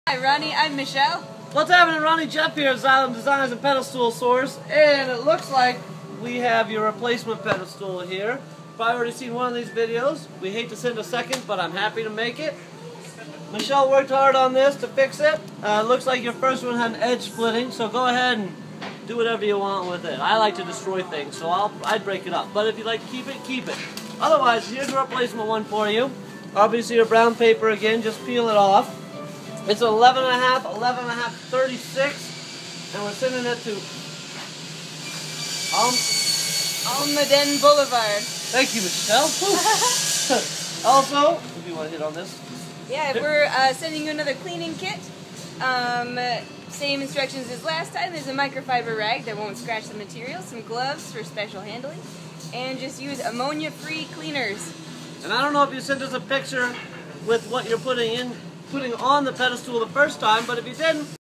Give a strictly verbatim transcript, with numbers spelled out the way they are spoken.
Hi Ronnie, I'm Michelle. What's happening, Ronnie? Jeff here at Xylem Designs and Pedestal Source, and it looks like we have your replacement pedestal here. Probably already seen one of these videos. We hate to send a second, but I'm happy to make it. Michelle worked hard on this to fix it. Uh, looks like your first one had an edge splitting, so go ahead and do whatever you want with it. I like to destroy things, so I'll, I'd break it up. But if you like to keep it, keep it. Otherwise, here's a replacement one for you. Obviously your brown paper again, just peel it off. It's eleven and a half, eleven and a half, thirty-six, and we're sending it to um, Almaden Boulevard. Thank you, Michelle. Also, if you want to hit on this. Yeah, we're uh, sending you another cleaning kit. Um, same instructions as last time. There's a microfiber rag that won't scratch the material, some gloves for special handling, and just use ammonia-free cleaners. And I don't know if you sent us a picture with what you're putting in, putting on the pedestal the first time, but if you didn't,